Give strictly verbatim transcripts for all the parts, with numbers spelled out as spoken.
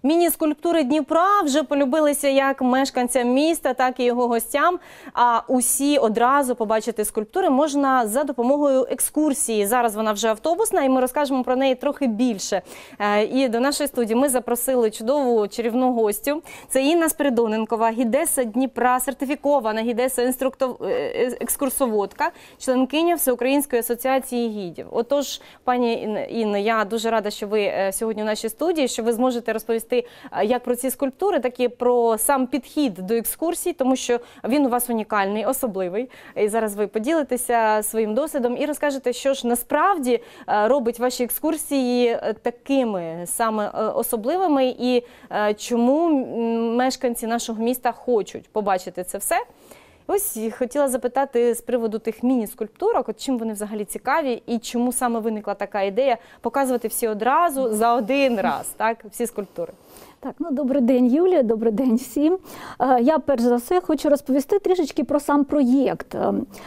Міні-скульптури Дніпра вже полюбилися як мешканцям міста, так і його гостям. А усі одразу побачити скульптури можна за допомогою екскурсії. Зараз вона вже автобусна, і ми розкажемо про неї трохи більше. І до нашої студії ми запросили чудову чарівну гостю. Це Інна Спиридоненкова, гідеса Дніпра, сертифікована гідеса-екскурсоводка, членкиня Всеукраїнської асоціації гідів. Отож, пані Інно, я дуже рада, що ви сьогодні у нашій студії, що ви зможете розповісти як про ці скульптури, так і про сам підхід до екскурсій, тому що він у вас унікальний, особливий. І зараз ви поділитеся своїм досвідом і розкажете, що ж насправді робить ваші екскурсії такими саме особливими і чому мешканці нашого міста хочуть побачити це все. Ось хотіла запитати з приводу тих міні-скульптурок, от чим вони взагалі цікаві і чому саме виникла така ідея показувати всі одразу за один раз, так, всі скульптури. Так, ну, добрий день, Юлія, добрий день всім. Я, перш за все, хочу розповісти трішечки про сам проєкт.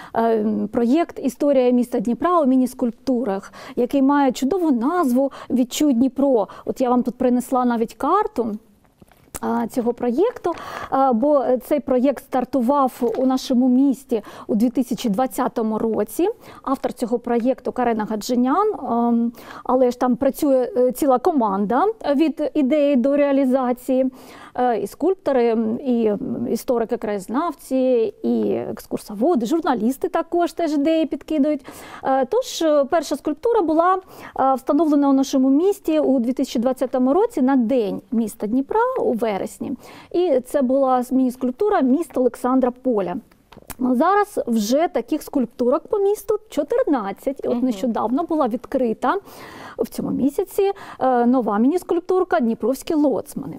Проєкт «Історія міста Дніпра у міні-скульптурах», який має чудову назву «Відчуй Дніпро». От я вам тут принесла навіть карту цього проєкту, бо цей проєкт стартував у нашому місті у дві тисячі двадцятому році. Автор цього проєкту Карена Гаджинян, але ж там працює ціла команда від ідеї до реалізації. І скульптори, і історики-краєзнавці, і екскурсоводи, журналісти також теж ідеї підкидують. Тож, перша скульптура була встановлена у нашому місті у дві тисячі двадцятому році на День міста Дніпра у вересні. І це була міні-скульптура «Міст Олександра Поля». Зараз вже таких скульптурок по місту чотирнадцять. От нещодавно була відкрита в цьому місяці нова міні-скульптурка «Дніпровські лоцмани».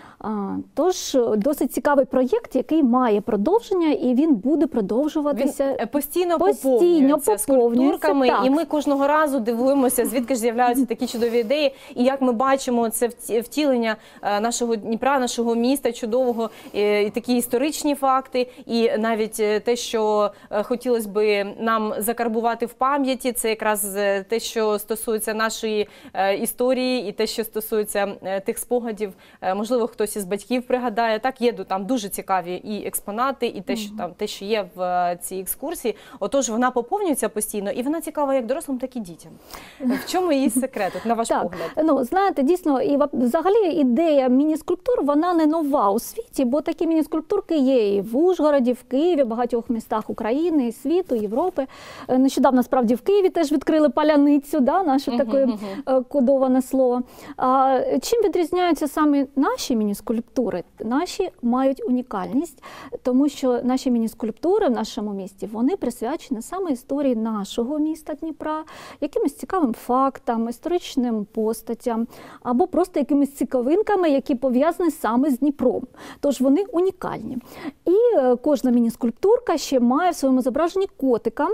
Тож, досить цікавий проєкт, який має продовження, і він буде продовжуватися. Він постійно, постійно поповнюється скульптурками, так. І ми кожного разу дивуємося, звідки ж з'являються такі чудові ідеї, і як ми бачимо це втілення нашого Дніпра, нашого міста чудового, і такі історичні факти, і навіть те, що хотілося б нам закарбувати в пам'яті, це якраз те, що стосується нашої історії, і те, що стосується тих спогадів, можливо, хтось із батьків пригадає, так, є там дуже цікаві і експонати, і те, що там те, що є в цій екскурсії. Отож, вона поповнюється постійно, і вона цікава як дорослим, так і дітям. В чому її секрет, на ваш так, погляд? Ну, знаєте, дійсно, і взагалі ідея міні-скульптур, вона не нова у світі, бо такі міні-скульптурки є і в Ужгороді, в Києві, в багатьох містах України, світу, Європи. Нещодавно, справді, в Києві теж відкрили паляницю, да, наше uh-huh, таке uh-huh. кодоване слово. А чим відрізняються саме наші міні-скульптури? Скульптури наші мають унікальність, тому що наші міні-скульптури в нашому місті, вони присвячені саме історії нашого міста Дніпра, якимось цікавим фактам, історичним постатям, або просто якимись цікавинками, які пов'язані саме з Дніпром. Тож вони унікальні. І кожна міні-скульптурка ще має в своєму зображенні котика.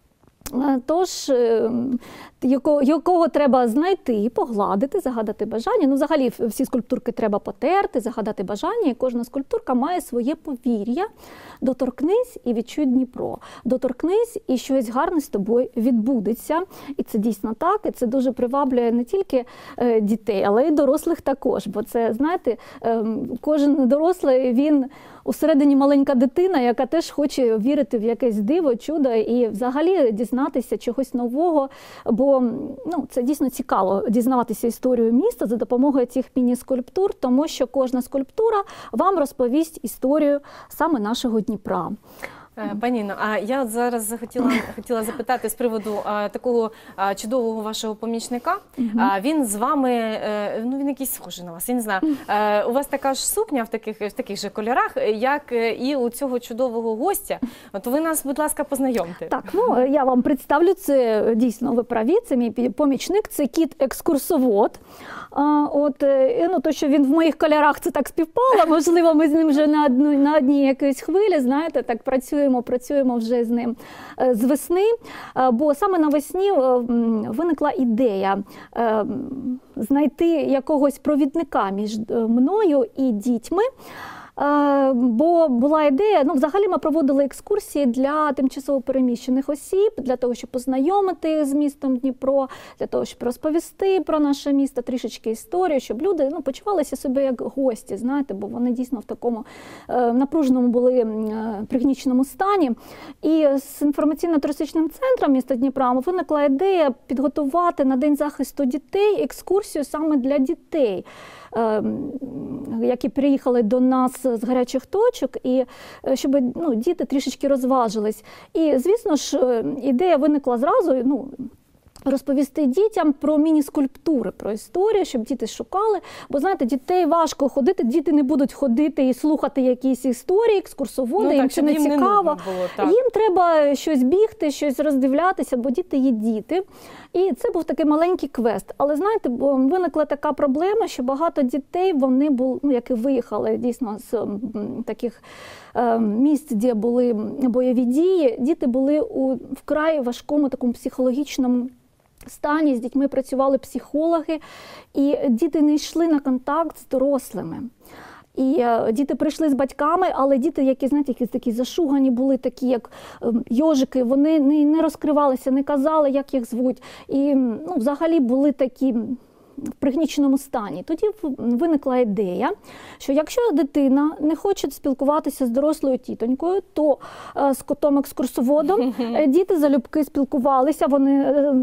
Тож, якого, якого треба знайти, погладити, загадати бажання. Ну, взагалі, всі скульптурки треба потерти, загадати бажання, і кожна скульптурка має своє повір'я. Доторкнись і відчуй Дніпро. Доторкнись, і щось гарне з тобою відбудеться. І це дійсно так, і це дуже приваблює не тільки дітей, але й дорослих також. Бо це, знаєте, кожен дорослий, він усередині маленька дитина, яка теж хоче вірити в якесь диво, чудо і взагалі дізнатися чогось нового, бо ну, це дійсно цікаво дізнаватися історію міста за допомогою цих міні-скульптур, тому що кожна скульптура вам розповість історію саме нашого Дніпра. Пані Інно, а я зараз хотіла, хотіла запитати з приводу а, такого а, чудового вашого помічника. Uh-huh. А, він з вами, е, ну він якийсь схожий на вас, я не знаю. Е, у вас така ж сукня в таких, в таких же кольорах, як і у цього чудового гостя. От ви нас, будь ласка, познайомте. Так, ну я вам представлю, це дійсно ви праві, це мій помічник, це кіт-екскурсовод. А, от, ну, то, що він в моїх кольорах, це так співпало, можливо, ми з ним вже на, одну, на одній якійсь хвилі, знаєте, так працюємо, працюємо вже з ним з весни, бо саме навесні виникла ідея знайти якогось провідника між мною і дітьми, Бо була ідея, ну взагалі ми проводили екскурсії для тимчасово переміщених осіб, для того, щоб познайомити їх з містом Дніпро, для того, щоб розповісти про наше місто, трішечки історію, щоб люди ну, почувалися себе як гості, знаєте, бо вони дійсно в такому е, напруженому були е, пригніченому стані. І з інформаційно-туристичним центром міста Дніпра виникла ідея підготувати на День захисту дітей екскурсію саме для дітей, які приїхали до нас з гарячих точок, і щоб ну, діти трішечки розважились. І, звісно ж, ідея виникла зразу, ну, розповісти дітям про міні-скульптури, про історію, щоб діти шукали. Бо, знаєте, дітей важко ходити, діти не будуть ходити і слухати якісь історії, екскурсоводи, ну, їм так, це не їм цікаво. Не було, так. Їм треба щось бігти, щось роздивлятися, бо діти є діти. І це був такий маленький квест. Але, знаєте, виникла така проблема, що багато дітей, вони були, ну, які виїхали дійсно з м, таких е, місць, де були бойові дії, діти були у вкрай важкому такому психологічному стані, з дітьми працювали психологи, і діти не йшли на контакт з дорослими. І е, діти прийшли з батьками, але діти, які, знаєте, які такі зашугані були, такі як е, йожики, вони не, не розкривалися, не казали, як їх звуть. І ну, взагалі були такі в пригніченому стані. Тоді виникла ідея, що якщо дитина не хоче спілкуватися з дорослою тітонькою, то е, з котом-екскурсоводом діти залюбки спілкувалися, вони е,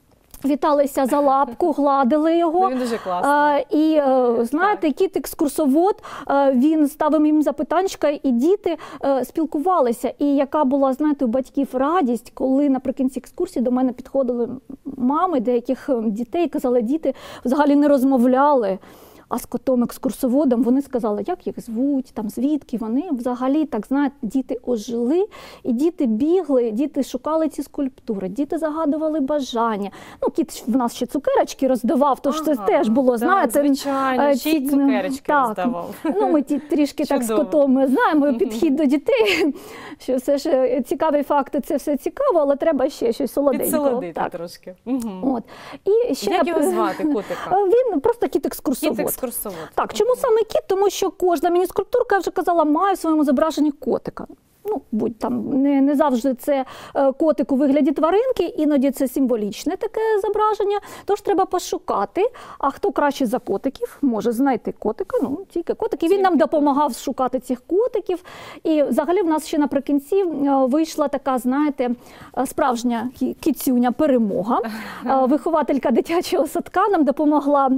віталися за лапку, гладили його. Він дуже класний. А, і, знаєте, кіт-екскурсовод, він ставив їм запитанчика, і діти а, спілкувалися. І яка була, знаєте, у батьків радість, коли наприкінці екскурсії до мене підходили мами деяких дітей, казали, діти взагалі не розмовляли. А з котом-екскурсоводом вони сказали, як їх звуть, там, звідки вони. Взагалі, так, знаєте, діти ожили, і діти бігли, діти шукали ці скульптури, діти загадували бажання. Ну, кіт в нас ще цукерочки роздавав, тож ага, це теж було, знаєте. Так, звичайно, ще й цукерочки так, роздавав. Ну, ми ті, трішки так з котом знаємо підхід до дітей, що все ж цікаві факти, це все цікаво, але треба ще щось солоденького. Підсолодити так. трошки. Угу. От. І ще як його звати, котика? Він просто кіт-екскурсовод. Кіт-екскурсовод. Так, чому саме кіт? Тому що кожна міні-скульптурка, я вже казала, має в своєму зображенні котика. Ну, будь там, не, не завжди це котик у вигляді тваринки, іноді це символічне таке зображення, тож треба пошукати. А хто краще за котиків може знайти котика, ну, тільки котики. Він нам допомагав шукати цих котиків. І взагалі в нас ще наприкінці вийшла така, знаєте, справжня кіцюня перемога. Вихователька дитячого садка нам допомогла,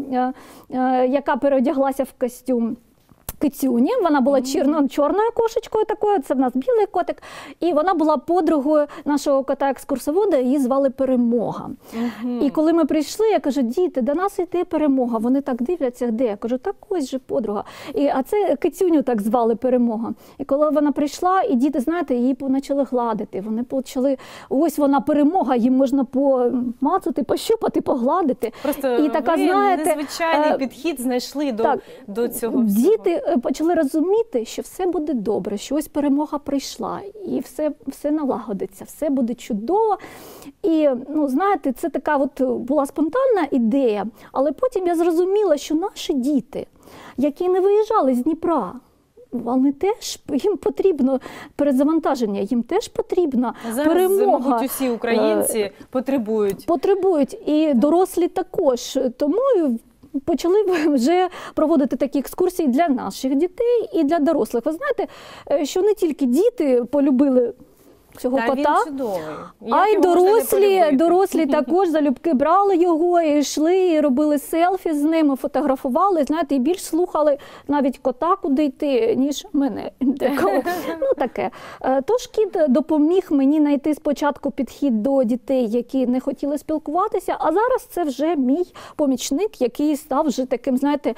яка переодяглася в костюм кицюні. Вона була чорно, чорною кошечкою такою, це в нас білий котик. І вона була подругою нашого кота-екскурсовода, її звали Перемога. Uh-huh. І коли ми прийшли, я кажу, діти, до нас йде Перемога. Вони так дивляться, де? Я кажу, так ось же подруга. І, а це кицюню так звали Перемога. І коли вона прийшла, і діти, знаєте, її почали гладити. Вони почали, ось вона Перемога, їм можна помацати, пощупати, погладити. Просто і така, ви знаєте, незвичайний е, підхід знайшли до, так, до цього всього. Діти почали розуміти, що все буде добре, що ось перемога прийшла, і все, все налагодиться, все буде чудово. І, ну, знаєте, це така от була спонтанна ідея, але потім я зрозуміла, що наші діти, які не виїжджали з Дніпра, вони теж, їм потрібно перезавантаження, їм теж потрібна зараз, перемога. Зараз, мабуть, усі українці потребують. Потребують, і дорослі також. Тому почали вже проводити такі екскурсії для наших дітей і для дорослих. Ви знаєте, що не тільки діти полюбили цього Та, кота, він чудовий. а й дорослі, дорослі також залюбки брали його, і йшли, і робили селфі з ними, фотографували, знаєте, і більш слухали навіть кота, куди йти, ніж мене. Ну, таке. Тож кіт допоміг мені знайти спочатку підхід до дітей, які не хотіли спілкуватися, а зараз це вже мій помічник, який став вже таким, знаєте,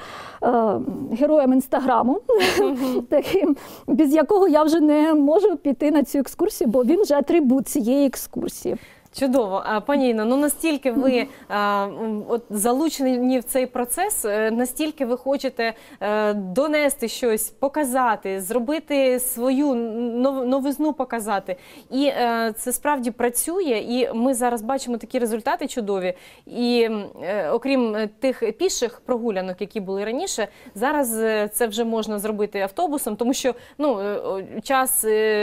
героєм Інстаграму, таким, без якого я вже не можу піти на цю екскурсію, бо він же атрибут цієї екскурсії. Чудово. А, пані Інно, ну настільки ви а, от, залучені в цей процес, настільки ви хочете а, донести щось, показати, зробити свою нов, новизну показати. І а, це справді працює, і ми зараз бачимо такі результати чудові. І а, окрім тих піших прогулянок, які були раніше, зараз це вже можна зробити автобусом, тому що ну, час,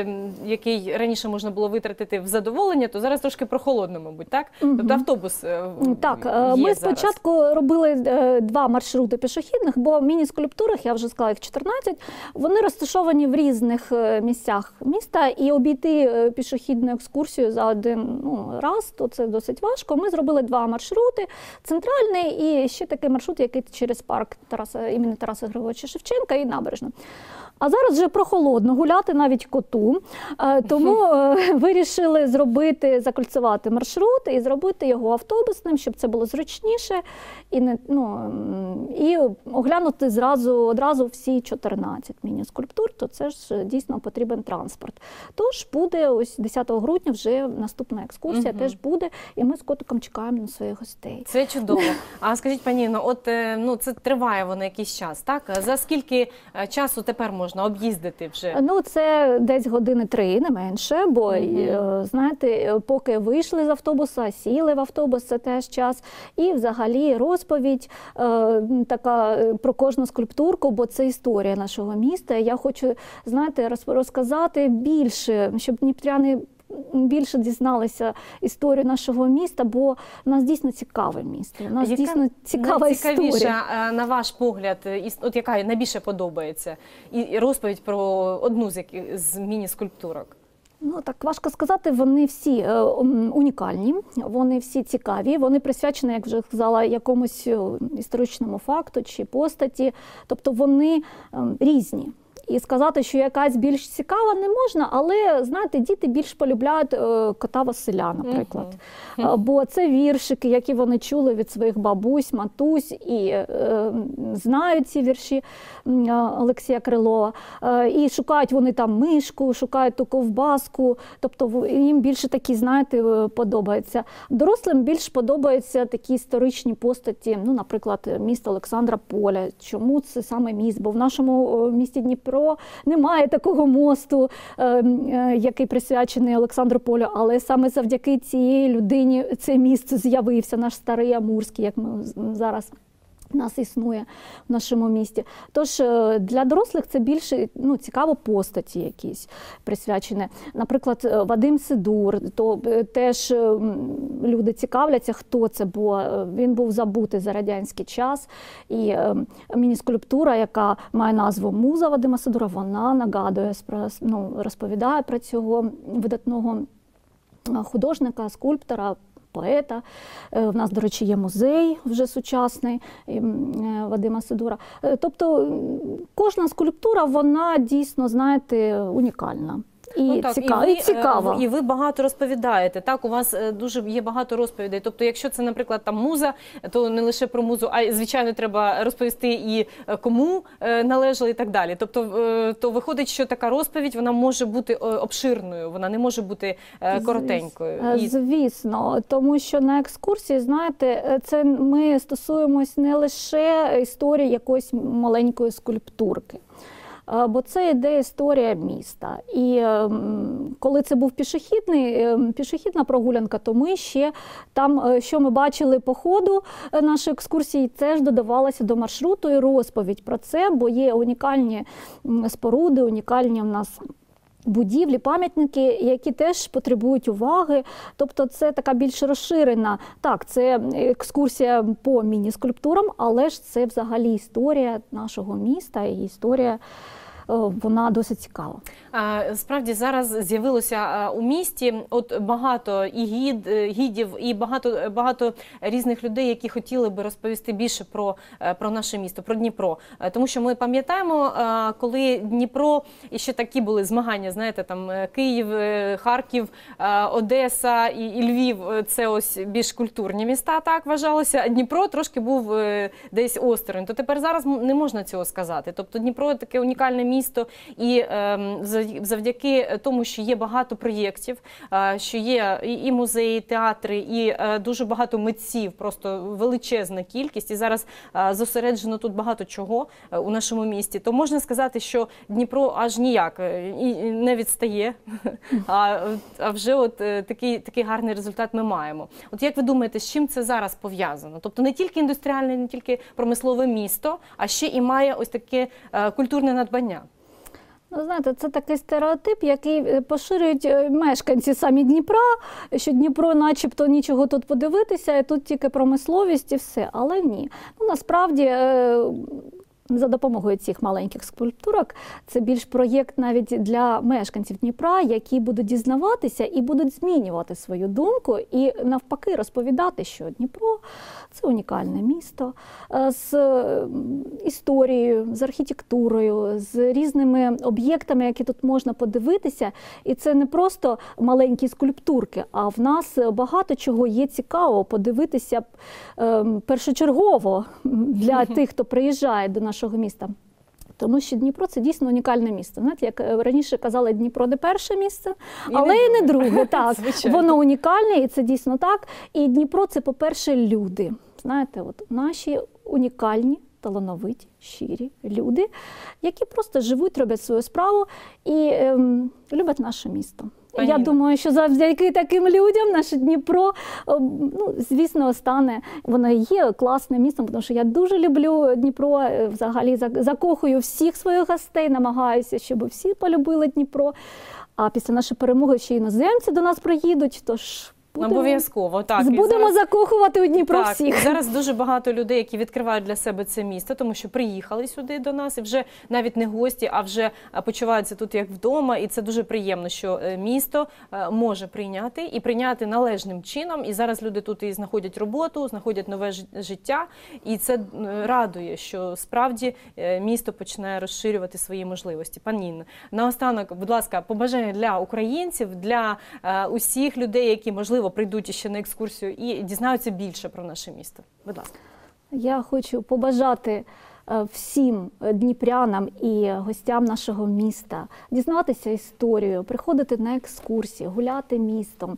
який раніше можна було витратити в задоволення, то зараз трошки прохолодно, мабуть, так? Угу. Тобто автобус є Так, зараз. ми спочатку робили два маршрути пішохідних, бо міні-скульптурах, я вже сказала, їх чотирнадцять, вони розташовані в різних місцях міста, і обійти пішохідну екскурсію за один ну, раз, то це досить важко. Ми зробили два маршрути, центральний і ще такий маршрут, який через парк Тараса, імені Тараса Григоровича Шевченка і набережна. А зараз вже прохолодно гуляти навіть коту, тому вирішили зробити, закольцювати маршрут і зробити його автобусним, щоб це було зручніше і, не, ну, і оглянути зразу, одразу всі чотирнадцять міні-скульптур, то це ж дійсно потрібен транспорт. Тож буде ось десятого грудня вже наступна екскурсія, угу. теж буде, і ми з котиком чекаємо на своїх гостей. Це чудово. А скажіть, пані Інно, от ну, це триває воно якийсь час, так? За скільки часу тепер можна об'їздити вже? Ну, це десь години три, не менше, бо, mm-hmm. знаєте, поки вийшли з автобуса, сіли в автобус, це теж час. І взагалі розповідь е, така про кожну скульптурку, бо це історія нашого міста. Я хочу, знаєте, розказати більше, щоб дніпряни більше дізналися історію нашого міста, бо у нас дійсно цікаве місто. У нас яка дійсно цікава історія. На ваш погляд, от яка найбільше подобається? І розповідь про одну з, з міні-скульптурок? Ну, так важко сказати, вони всі е, унікальні, вони всі цікаві, вони присвячені, як вже сказала, якомусь історичному факту чи постаті, тобто вони е, різні. І сказати, що якась більш цікава не можна, але, знаєте, діти більш полюбляють е, кота Василя, наприклад. Uh-huh. Бо це віршики, які вони чули від своїх бабусь, матусь, і е, знають ці вірші е, Олексія Крилова. Е, і шукають вони там мишку, шукають ту ковбаску, тобто їм більше такі, знаєте, подобаються. Дорослим більш подобаються такі історичні постаті, ну, наприклад, місто Олександра Поля. Чому це саме міст? Бо в нашому місті Дніпро немає такого мосту, який присвячений Олександру Полю, але саме завдяки цієї людині це місце з'явився, наш старий Амурський, як ми зараз у нас існує в нашому місті. Тож для дорослих це більше ну, цікаво постаті якісь присвячені. Наприклад, Вадим Сидур, то теж люди цікавляться, хто це, бо він був забутий за радянський час. І міні-скульптура, яка має назву «Муза» Вадима Сидура, вона нагадує, ну, розповідає про цього видатного художника, скульптора, поета. В нас, до речі, є музей вже сучасний Вадима Сидура. Тобто кожна скульптура, вона дійсно, знаєте, унікальна. І, ну, так, цікава, і, ви, і цікава. І ви багато розповідаєте, так? У вас дуже є багато розповідей. Тобто, якщо це, наприклад, там муза, то не лише про музу, а, звичайно, треба розповісти і кому належали і так далі. Тобто, то виходить, що така розповідь, вона може бути обширною, вона не може бути коротенькою. Звісно, тому що на екскурсії, знаєте, це ми стосуємось не лише історії якоїсь маленької скульптурки. Бо це йде історія міста. І коли це був пішохідний, пішохідна прогулянка, то ми ще там, що ми бачили по ходу нашої екскурсії, це ж додавалося до маршруту і розповідь про це, бо є унікальні споруди, унікальні в нас будівлі, пам'ятники, які теж потребують уваги. Тобто це така більш розширена, так, це екскурсія по міні-скульптурам, але ж це взагалі історія нашого міста і історія, вона досить цікава. Справді зараз з'явилося у місті от багато і гід, гідів, і багато, багато різних людей, які хотіли би розповісти більше про, про наше місто, про Дніпро. Тому що ми пам'ятаємо, коли Дніпро, і ще такі були змагання, знаєте, там Київ, Харків, Одеса і, і Львів, це ось більш культурні міста, так вважалося, а Дніпро трошки був десь осторонь. То тепер зараз не можна цього сказати. Тобто Дніпро таке унікальне місто, місто, і завдяки тому, що є багато проєктів, що є і музеї, і театри, і дуже багато митців, просто величезна кількість, і зараз зосереджено тут багато чого у нашому місті, то можна сказати, що Дніпро аж ніяк і не відстає, а, а вже от такий, такий гарний результат ми маємо. От як ви думаєте, з чим це зараз пов'язано? Тобто не тільки індустріальне, не тільки промислове місто, а ще і має ось таке культурне надбання? Ну, знаєте, це такий стереотип, який поширюють мешканці самі Дніпра, що Дніпро начебто нічого тут подивитися, і тут тільки промисловість і все. Але ні. Ну, насправді, за допомогою цих маленьких скульптурок, це більш проєкт навіть для мешканців Дніпра, які будуть дізнаватися і будуть змінювати свою думку і навпаки розповідати, що Дніпро – це унікальне місто з історією, з архітектурою, з різними об'єктами, які тут можна подивитися. І це не просто маленькі скульптурки, а в нас багато чого є цікаво подивитися першочергово для тих, хто приїжджає до нашого міста. Тому що Дніпро – це дійсно унікальне місто. Знаєте, як раніше казали, Дніпро не перше місце, але і не друге. Так, воно унікальне, і це дійсно так. І Дніпро – це, по-перше, люди. Знаєте, от наші унікальні, талановиті, щирі люди, які просто живуть, роблять свою справу і ем, люблять наше місто. Пані Я Інно. думаю, що завдяки таким людям наше Дніпро, ну, звісно, стане, воно є класним містом, тому що я дуже люблю Дніпро, взагалі закохую всіх своїх гостей, намагаюся, щоб всі полюбили Дніпро. А після нашої перемоги ще іноземці до нас приїдуть, тож будемо, обов'язково, так. Будемо зараз закохувати у Дніпро так, всіх. Зараз дуже багато людей, які відкривають для себе це місто, тому що приїхали сюди до нас і вже навіть не гості, а вже почуваються тут як вдома. І це дуже приємно, що місто може прийняти і прийняти належним чином. І зараз люди тут і знаходять роботу, знаходять нове життя. І це радує, що справді місто починає розширювати свої можливості. Пані Інно, наостанок, будь ласка, побажання для українців, для усіх людей, які, можливо, прийдуть ще на екскурсію і дізнаються більше про наше місто. Будь ласка. Я хочу побажати всім дніпрянам і гостям нашого міста дізнатися історію, приходити на екскурсії, гуляти містом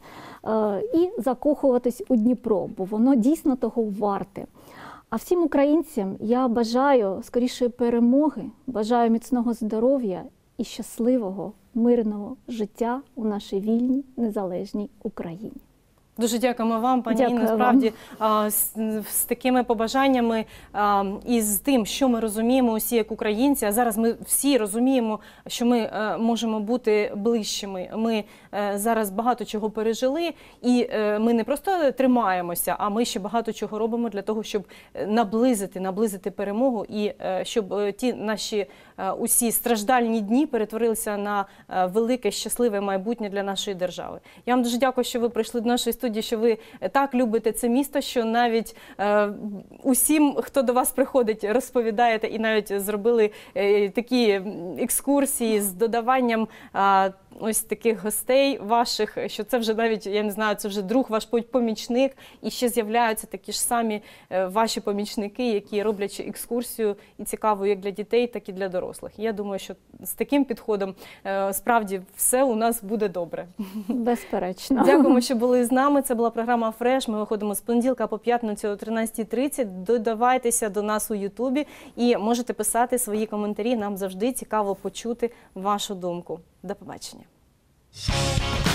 і закохуватись у Дніпро, бо воно дійсно того варте. А всім українцям я бажаю скорішої перемоги, бажаю міцного здоров'я і щасливого, мирного життя у нашій вільній, незалежній Україні. Дуже дякуємо вам, пані Дякую Інно. Справді, а, з, з такими побажаннями а, і з тим, що ми розуміємо усі як українці, а зараз ми всі розуміємо, що ми а, можемо бути ближчими. Ми а, зараз багато чого пережили, і а, ми не просто тримаємося, а ми ще багато чого робимо для того, щоб наблизити, наблизити перемогу і а, щоб а, ті наші а, усі страждальні дні перетворилися на а, велике, щасливе майбутнє для нашої держави. Я вам дуже дякую, що ви прийшли до нашої студії, що ви так любите це місто, що навіть е, усім, хто до вас приходить, розповідаєте і навіть зробили е, такі екскурсії з додаванням е, ось таких гостей ваших, що це вже навіть, я не знаю, це вже друг, ваш помічник, і ще з'являються такі ж самі е, ваші помічники, які роблять екскурсію і цікаву як для дітей, так і для дорослих. Я думаю, що з таким підходом е, справді все у нас буде добре. Безперечно. Дякуємо, що були з нами. Це була програма «Фреш». Ми виходимо з понеділка по п'ятницю о тринадцятій тридцять. Додавайтеся до нас у Ютубі і можете писати свої коментарі. Нам завжди цікаво почути вашу думку. До побачення.